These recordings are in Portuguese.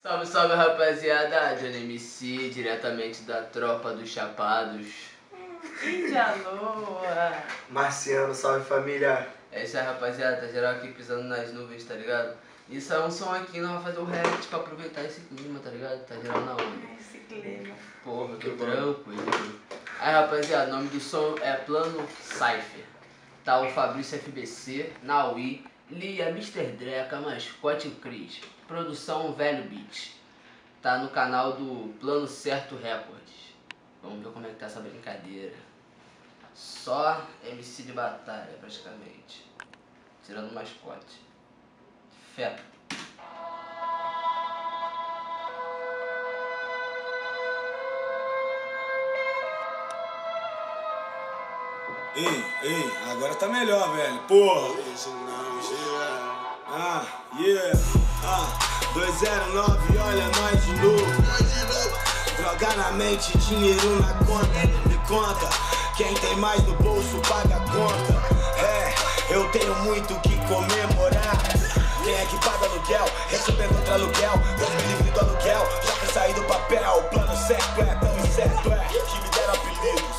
Salve, salve, rapaziada, Johnny MC, diretamente da tropa dos chapados. Índia Loa. Marciano, salve família. É isso aí, rapaziada, tá geral aqui pisando nas nuvens, tá ligado? Isso é um som aqui, nós vamos fazer o react pra aproveitar esse clima, tá ligado? Tá geral na onda. Esse clima. Porra, tô tranquilo. Aí, rapaziada, o nome do som é Plano Cypher. Tá o Fabrício FBC, Naui, Lia, Mr. Dreca, Mascote e o Cris. Produção Velho Beat. Tá no canal do Plano Certo Records. Vamos ver como é que tá essa brincadeira. Só MC de batalha, praticamente. Tirando o Mascote. Fé. Ei, agora tá melhor, velho. Porra. 209, olha nós de novo. Droga na mente, dinheiro na conta. Me conta, quem tem mais no bolso paga a conta. É, eu tenho muito que comemorar. Quem é que paga aluguel? Recebendo contra aluguel. Deus me livre do aluguel, já que saí do papel. Plano certo é, que me deram apelidos.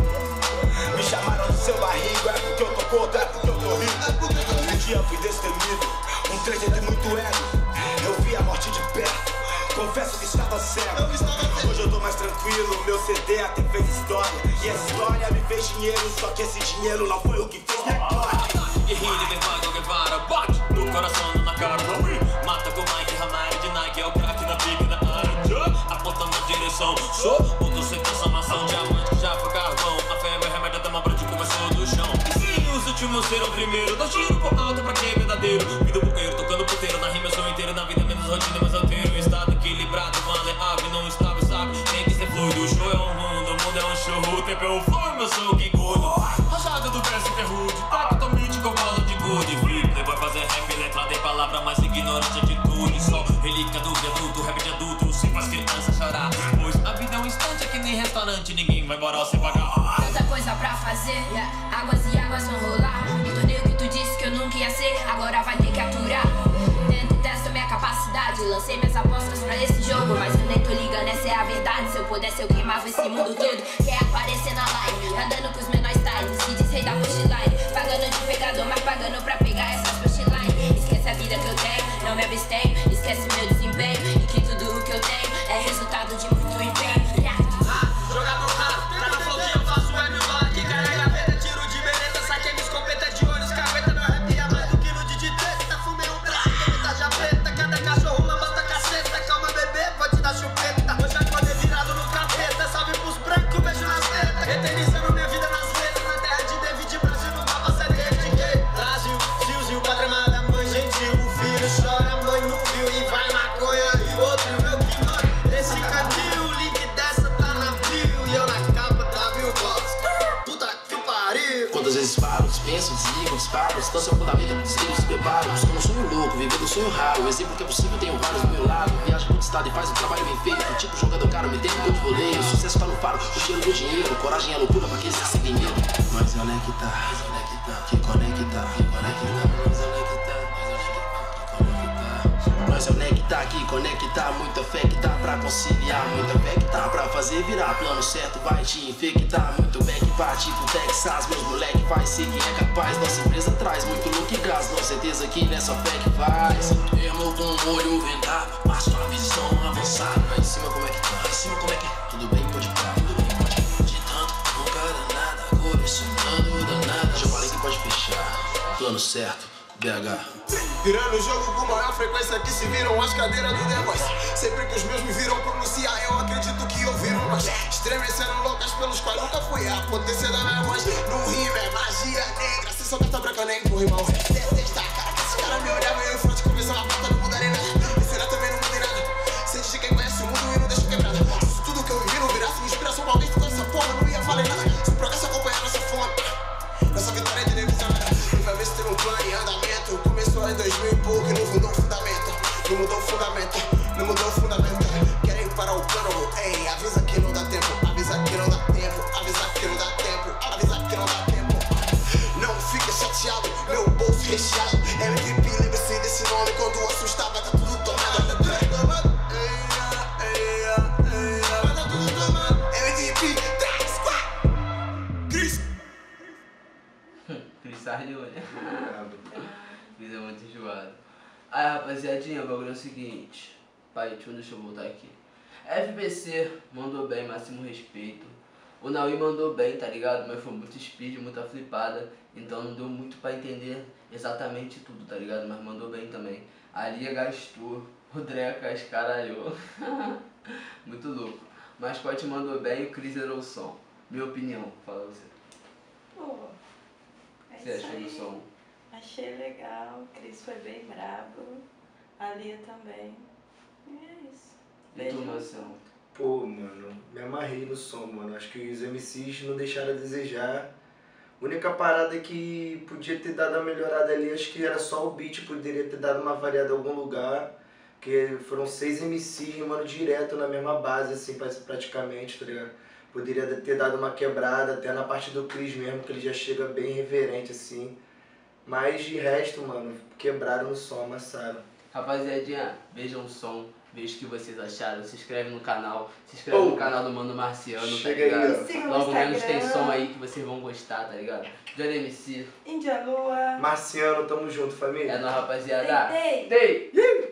Me chamaram do seu barrigo, é porque eu tô gordo, é porque eu tô rico. Um dia fui destemido, um trecho de muito ego. Eu vi a morte de perto, confesso que estava cego. Hoje eu tô mais tranquilo, meu CD até fez história. E essa história me fez dinheiro, só que esse dinheiro não foi o que fez minha glória. Guerrilha, Devago, Guevara, bate no coração, na cara do Wii. Mata com Mike, Ramari de Nike, é o craque da pica da área. Apontando na direção, sou o do sem transformação. Diamante que já foi carvão, a febre é remédio, até uma brande começou do chão. E sim, os últimos serão primeiro, dá tiro pro alto pra quem é verdadeiro. Vida buqueiro, tocando puteiro, na rima eu sou inteiro. Na vida menos rotina, mas eu tenho um estado equilibrado, maleável, não estável, sabe? Tem que ser fluido, o show é um mundo, o mundo é um show. O tempo é o flow, meu sou que gordo. Rajada do verso que é rude, tá totalmente com bola de good. Flip, vai fazer rap, letrada em palavra, mais ignorante atitude. Só relíquia do viaduto, rap de adulto, se faz criança chorar. Pois a vida é um instante, é que nem restaurante, ninguém vai embora sem pagar. Tanta coisa pra fazer, águas e águas vão rolar. E tornei o que tu disse que eu nunca ia ser, agora vai ter que aturar. Tento e testo minha capacidade, lancei minhas apostas pra esse jogo, mas eu nem tô ligando, essa é a verdade. Se eu pudesse eu queimava esse mundo todo. Quer aparecer na live, andando com os menores styles, se diz rei da pushline, pagando de pegador, mas pagando pra pegar essas pushline. Esquece a vida que eu tenho, não me abstenho, esquece meu desempenho, e que tudo o que eu tenho é resultado de muito empenho. Jogador rato, tá na flowzinha, eu faço web bola que carrega gaveta, tiro de beleza, saque minha escopeta de olhos, caveta, meu rap é mais do que no de treta, fumei um braço, cometa já preta, cada cachorro lambanta caceta, calma bebê, pode dar chupeta, hoje acordei virado no capeta, salve pros brancos, beijo nas tetas, eternizando minha vida nas letras, na terra de David, Brasil, no mapa, série de quê? Brasil, tiozinho, padre amada, mãe gentil, o filho chora, a mãe não viu, e vai maconha, e outro meu que mora, esse cantinho, o link dessa tá na bio, e eu na capa da Billboard, puta que pariu. Quantas vezes paro, dispenso, desligo, disparo. Estão seu fundamento, desligo, se preparo. Buscando um sonho louco, vivendo um sonho raro. O exemplo que é possível, tenho vários do meu lado. Viaja pro estado e faz um trabalho bem feito. Tipo jogador caro, me tem gol de voleio. O sucesso tá no faro, o cheiro do dinheiro. Coragem é loucura pra quem se tem medo. Nós é onde que tá, que conecta, nós é onde que tá, que conecta. Muita fé que tá pra conciliar, muita fé que tá pra fazer virar. Plano certo vai te infectar. Muito bem que bate pro Texas, meus moleque vai ser quem é capaz. Nossa empresa traz muito look e gás, com certeza que nessa fé que faz. Irmão com o olho vendado, passo a visão avançada. Lá em cima como é que tá, em cima como é que é? Tudo bem, pode parar, tudo bem, pode. De tanto, nunca dá nada, colecionando danada. Já falei que pode fechar, plano certo, BH. Virando o jogo com maior frequência que se viram as cadeiras do The Voice. Sempre que os meus me viram pronunciar, eu acredito que ouviram nós. Estremecendo loucas pelos quais nunca foi a potência da minha voz. No rima é magia negra, se só carta branca nem por rimão. Detesta a cara que esse cara me olhava e eu fronte começando a porta, não mudarei nada. Esse era também não mudei nada. Sente de quem conhece o mundo e não deixa quebrada. Se tudo que eu vivi não virasse minha inspiração pra alguém que essa porra, não ia valer nada. Se o progresso acompanhar nossa fonte, nossa vitória é de divisionada. E vai ver se teve um plano em andamento. Começou em 2000 e pouco e não mudou o fundamento. Não mudou o fundamento, não mudou o fundamento. Querem parar o plano, ei, avisa que não dá tempo. Avisa que não dá tempo, avisa que não dá tempo. Avisa que não dá tempo. Não fica chateado, meu bolso recheado. MVP, lembre-se desse nome quando assustar. Rapaziadinha, o bagulho é o seguinte. Pai, deixa eu voltar aqui. FBC mandou bem, máximo respeito. O Naui mandou bem, tá ligado? Mas foi muito speed, muita flipada. Então não deu muito pra entender exatamente tudo, tá ligado? Mas mandou bem também. A Lia gastou, o Dreca escaralhou. Muito louco. Mascote mandou bem, o Cris zerou o som. Minha opinião, fala você. Pô, é Você isso achou aí. do som? Achei legal, o Cris foi bem brabo, a Lia também. E é isso. E tu, Marcelo? Pô, mano, me amarrei no som, mano. Acho que os MCs não deixaram a desejar. A única parada que podia ter dado uma melhorada ali, acho que era só o beat, poderia ter dado uma variada em algum lugar. Porque foram 6 MCs rimando direto na mesma base, assim, praticamente, tá ligado? Poderia ter dado uma quebrada, até na parte do Cris mesmo, que ele já chega bem reverente, assim. Mas de resto, mano, quebraram no som, amassaram. Rapaziadinha, vejam o som, veja o que vocês acharam, se inscreve no canal, se inscreve no canal do Mano Marciano, tá chega aí, ligado? ó. Siga no Logo menos tem Instagram. som aí que vocês vão gostar, tá ligado? Johnny MC, Índia Lua. Marciano, tamo junto, família. é nóis, rapaziada. Dei, Dei!